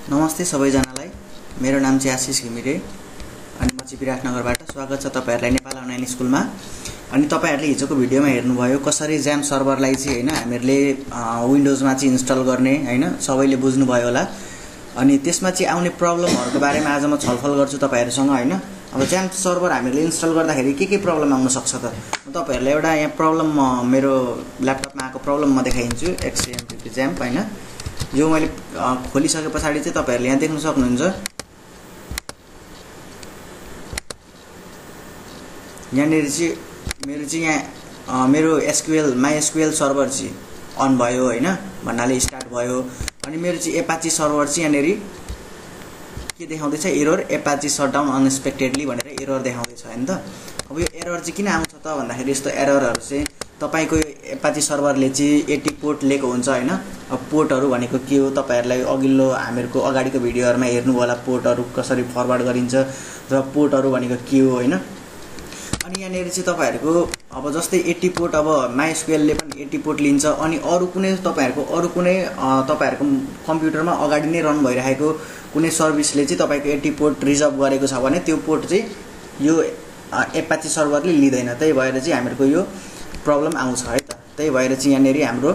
नमस्ते सबैजनालाई। मेरो नाम चाहिँ आशिष घिमिरे अनि म चाहिँ विराटनगरबाट। स्वागत छ तपाईहरुलाई नेपाल अनलाइन स्कुलमा। अनि तपाईहरुले हिजोको भिडियोमा हेर्नुभयो कसरी ज्याम सर्भरलाई चाहिँ हैन हामीहरुले विन्डोजमा चाहिँ इन्स्टल गर्ने हैन, सबैले बुझ्नुभयो होला। अनि त्यसमा चाहिँ आउने प्रब्लमहरुको बारेमा आज म छलफल गर्छु तपाईहरुसँग हैन। अब ज्याम सर्भर हामीले इन्स्टल गर्दाखेरि के प्रब्लम आउन सक्छ त म तपाईहरुलाई एउटा यहाँ प्रब्लम मेरो ल्यापटपमा आएको प्रब्लम म देखाइदिन्छु। XAMPP ज्याम हैन, यो मैले खोलिसकेपछि चाहिँ तपाईहरुले यहाँ देख्न सक्नुहुन्छ। यहाँनेर चाहिँ मेरो चाहिँ यहाँ मेरो MySQL सर्भर चाहिँ अन भयो हैन, भन्नाले स्टार्ट भयो। अनि मेरो चाहिँ एपाची सर्भर चाहिँ यहाँनेर के देखाउँदैछ, एरर एपाची शटडाउन अनएक्सपेक्टेडली भनेर एरर देखाउँदैछ हैन त। अब यो एरर चाहिँ किन आउँछ त भन्दाखेरि यस्तो एररहरु चाहिँ तपाईको एपाची सर्भरले चाहिँ 80 पोर्ट लिएको हुन्छ हैन। अब पोर्टहरु भनेको के हो तपाईहरुलाई अघिल्लो हामीहरुको अगाडिको भिडियोहरुमा हेर्नु होला, पोर्टहरु कसरी फरवर्ड गरिन्छ र पोर्टहरु भनेको के हो हैन। अनि यहाँनेर चाहिँ तपाईहरुको अब जस्तै 80 पोर्ट, अब MySQL ले पनि 80 पोर्ट लिन्छ। अनि अरु कुनै तपाईहरुको कम्प्युटरमा अगाडि नै रन भइरहेको कुनै सर्भिसले चाहिँ तपाईको 80 पोर्ट रिजर्भ गरेको छ भने त्यो पोर्ट चाहिँ यो एपाची सर्भरले लिदैन। त्यही भएर चाहिँ हामीहरुको यो प्रब्लम आउँछ है त। त्यही भएर चाहिँ यहाँनेर हाम्रो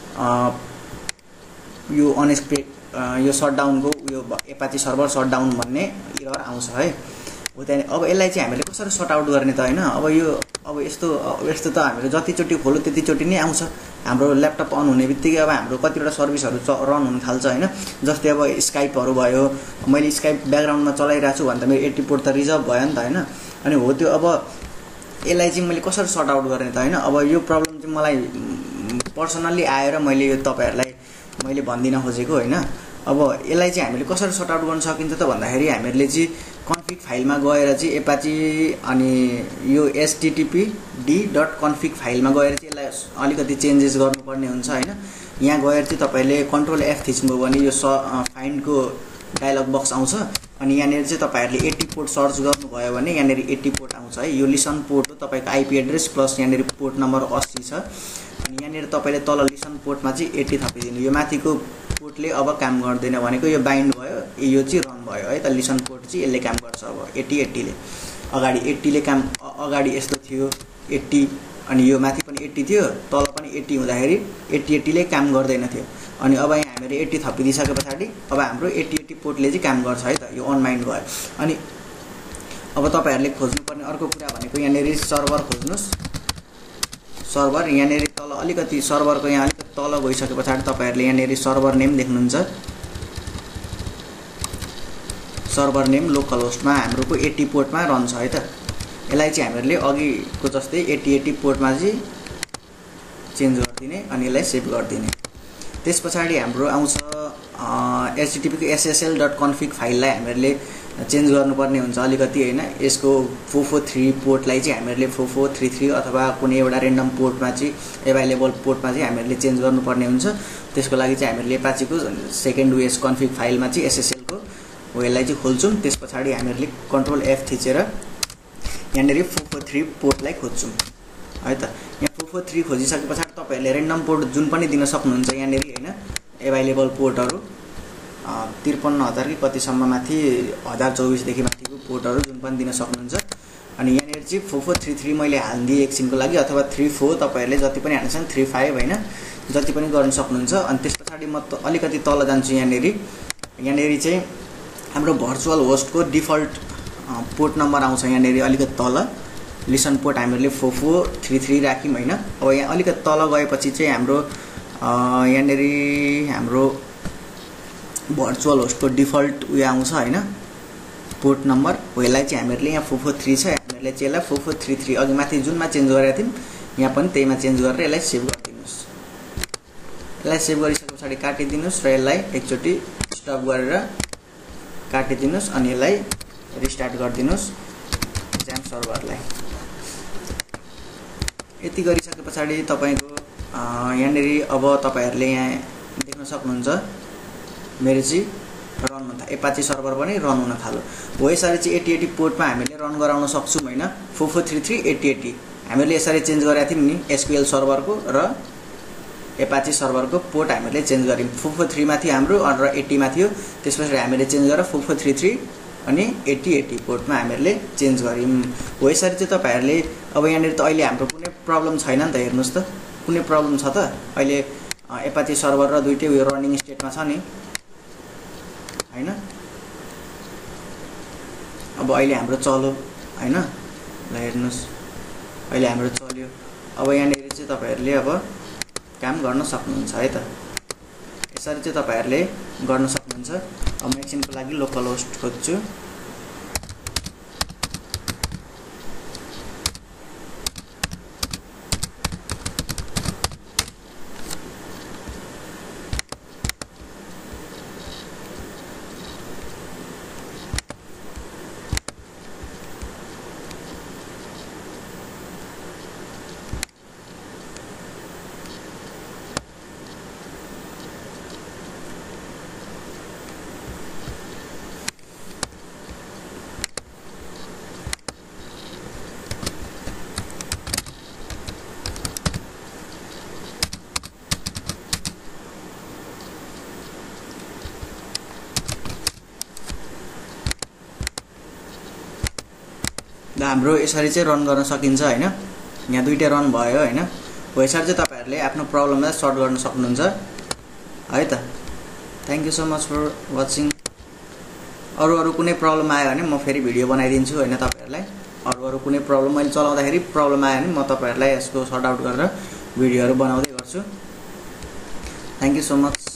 यो यो शटडाउनको यो एपाची सर्भर शटडाउन भन्ने एरर आउँछ है। हो त्यहाँ अब यसलाई चाहिँ हामीले कसरी सर्ट आउट गर्ने त हैन। अब यस्तो त हामीले जतिचोटी खोल्यो त्यतिचोटी नै आउँछ। हाम्रो ल्यापटप अन हुने बित्तिकै अब हाम्रो कतिवटा सर्भिसहरु रन हुन थाल्छ हैन। जस्तै अब स्काइपहरु भयो, मैले स्काइप ब्याकग्राउन्डमा चलाइरा छु भन्दा मेरो 80 पोर्ट त रिजर्भ भयो नि त हैन। अनि हो त्यो अब यसलाई चाहिँ मैले कसरी सर्ट आउट गर्ने त हैन। अब यो प्रब्लम चाहिँ मलाई पर्सनली आएर मैले यो तपाईहरुलाई मैले भनिदिन खोजेको हैन। अब यसलाई चाहिँ हामीले कसरी सर्ट आउट गर्न सकिन्छ त भन्दाखेरि हामीहरुले चाहिँ कन्फिग फाइलमा गएर चाहिँ एपाची अनि यो httpd.config फाइलमा गएर चाहिँ यसलाई अलिकति चेन्जेस गर्नुपर्ने हुन्छ हैन। यहाँ गएर चाहिँ तपाईले कन्ट्रोल F थिच्नुभयो भने यो फाइन्डको डायलग बक्स आउँछ। अनि यहाँनेर चाहिँ तपाईहरुले 80 पोर्ट सर्च गर्नुभयो भने यहाँनेर 80 पोर्ट आउँछ है। यो लिसन पोर्ट हो, तपाईको आईपी एड्रेस प्लस यहाँनेर पोर्ट नम्बर 80 छ। अनि यहाँनेर तपाईले तल लिसन पोर्टमा चाहिँ 80 थपिदिनु। यो माथिको पोर्टले अब काम गर्दैन भनेको यो बाइन्ड भयो, यो चाहिँ रन भयो है त। लिसन पोर्ट चाहिँ यसले काम गर्छ अब 80 ले। अगाडि 80 ले काम अगाडि यस्तो थियो 80, अनि यो माथि पनि 80 थियो, तल पनि 80 हुँदाखेरि 80 ले काम गर्दैन थियो। अनि अब यहाँ हामीले 80 थपिदिसकेपछि अब हाम्रो 80 पोर्टले चाहिँ काम गर्छ है त। यो अनमाइन्ड भयो। अनि अब तपाईहरुले खोज्नुपर्ने अर्को कुरा भनेको यहाँनेर सर्भर खोज्नुस्। सर्भर यहाँनेर तल अलिकति सर्भरको यहाँ अलिकति तल गइसकेपछि तपाईहरुले यहाँनेर सर्भर नेम देख्नुहुन्छ। सर्भर नेम लोकल होस्टमा हाम्रोको 80 पोर्टमा रन छ है त। यसलाई चाहिँ हामीहरुले अघिको जस्तै 80 पोर्टमा चाहिँ चेन्ज गर्दिने अनि यसलाई सेभ गर्दिने। त्यसपछि हाम्रो आउँछ http को ssl.config फाइललाई हामीहरुले चेन्ज गर्नुपर्ने हुन्छ अलिकति हैन। यसको 443 पोर्टलाई चाहिँ हामीहरुले 4433 अथवा कुनै एउटा र्यान्डम पोर्टमा चाहिँ अवेलेबल पोर्टमा चाहिँ हामीहरुले चेन्ज गर्नुपर्ने हुन्छ। त्यसको लागि चाहिँ हामीहरुले एपाचीको सेकेन्ड वेस कन्फिग फाइलमा चाहिँ SSL को यसलाई चाहिँ खोल्छौं। त्यसपछि हामीहरुले कन्ट्रोल F थिचेर यहाँनेर 443 पोर्टलाई खोज्छौं है त। यहाँ 443 खोजिसकेपछि तपाईहरुले र्यान्डम पोर्ट जुन पनि दिन सक्नुहुन्छ यहाँनेर हैन। अवेलेबल पोर्टहरु 53000 कि कतिसम्म माथि 1024 देखि माथिको पोर्टहरु जुन पनि दिन सक्नुहुन्छ। अनि यहाँनेर चाहिँ 4433 मैले हाल्दिए एकछिनको लागि, अथवा 34 तपाईहरुले जति पनि हाल्न सक्नुहुन्छ, 35 हैन जति पनि गर्न सक्नुहुन्छ। अनि त्यसपछि म अलिकति तल जान्छु। यहाँनेर चाहिँ हाम्रो भर्चुअल होस्टको डिफल्ट पोर्ट नम्बर आउँछ यहाँनेर अलिकति तल। लिसन पोर्ट हामीहरुले 4433 राख्यौं हैन। अब यहाँ अलिकति तल गएपछि चाहिँ हाम्रो यहाँनेर हाम्रो भर्चुअल होस्टको डिफल्ट उयो आउँछ हैन, पोर्ट नम्बर हो। यसलाई चाहिँ हामीहरुले यहाँ 443 छ, हामीहरुले चाहिँ यसलाई 4433 अघि माथि जुनमा चेन्ज गरेका थियौं यहाँ पनि त्यहीमा चेन्ज गरेर यसलाई सेभ गरिदिनुस्। यसलाई सेभ गरिसकेपछि काटिदिनुस् र यसलाई एकचोटी स्टप गरेर काटिदिनुस् अनि यसलाई रिस्टार्ट गरिदिनुस् ज्याम सर्भरलाई। यति गरिसकेपछि तपाईको यहाँनेर अब तपाईहरुले यहाँ देख्न सक्नुहुन्छ मेरो चाहिँ रन हुन थाल्यो, एपाची सर्भर पनि रन हुन थाल्यो। हो यसरी चाहिँ 80 पोर्टमा हामीले रन गराउन सक्छौं हैन। 4433 80 हामीले यसरी चेन्ज गरेका थियौं नि SQL सर्भरको र एपाची सर्भरको पोर्ट हामीले चेन्ज गर्यौं 443 मा थियो हाम्रो र 80 मा थियो त्यसपछि हामीले चेन्ज गरेर 4433 अनि 8080 पोर्टमा हामीले चेन्ज गर्यौं हो यसरी चाहिँ तपाईहरुले अब यहाँनिर त अहिले हाम्रो कुनै प्रब्लम छैन नि त हेर्नुस् त कुनै प्रब्लम छ त अहिले एपाची सर्भर र दुईटै यो रनिङ स्टेटमा छ नि हैन अब अहिले हाम्रो चल्यो हैन ल हेर्नुस् अहिले हाम्रो चल्यो अब यहाँनिर चाहिँ तपाईहरुले अब काम गर्न सक्नुहुन्छ है त यसरी चाहिँ तपाईहरुले गर्न सक्नुहुन्छ अब म एकछिनको लागि लोकल होस्ट खोज्छु हाम्रो यसरी चाहिँ रन गर्न सकिन्छ हैन यहाँ दुईटै रन भयो हैन हो यसरी चाहिँ तपाईहरुले आफ्नो प्रब्लमलाई सल्भ गर्न सक्नुहुन्छ है त thank you so much for watching अरु कुनै प्रब्लम आयो भने म फेरि भिडियो बनाइदिन्छु हैन तपाईहरुलाई अरु कुनै प्रब्लम मैले चलाउँदाखेरि प्रब्लम आयो भने म तपाईहरुलाई यसको सर्ट आउट गरेर भिडियोहरु बनाउँदै गर्छु थ्यांक यू सो मच